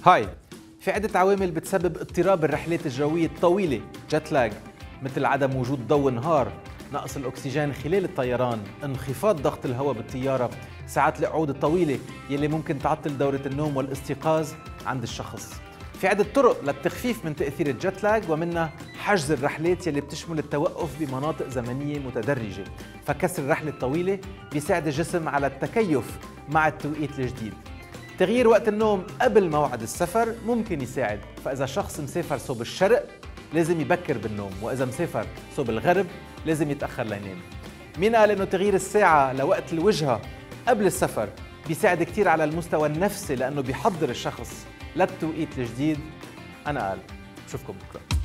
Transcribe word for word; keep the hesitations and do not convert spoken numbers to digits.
هاي، في عدة عوامل بتسبب اضطراب الرحلات الجوية الطويلة جيت لاج، مثل عدم وجود ضوء نهار، نقص الأكسجين خلال الطيران، انخفاض ضغط الهواء بالطيارة، ساعات القعود الطويلة يلي ممكن تعطل دورة النوم والاستيقاظ عند الشخص. في عدة طرق للتخفيف من تأثير الجيت لاج، ومنها حجز الرحلات يلي بتشمل التوقف بمناطق زمنية متدرجة، فكسر الرحلة الطويلة بيساعد الجسم على التكيف مع التوقيت الجديد. تغيير وقت النوم قبل موعد السفر ممكن يساعد، فإذا شخص مسافر صوب الشرق لازم يبكر بالنوم، وإذا مسافر صوب الغرب لازم يتأخر لينام. مين قال إنه تغيير الساعة لوقت الوجهة قبل السفر بيساعد كتير على المستوى النفسي، لأنه بيحضر الشخص للتوقيت الجديد؟ أنا قال. بشوفكم بكرة.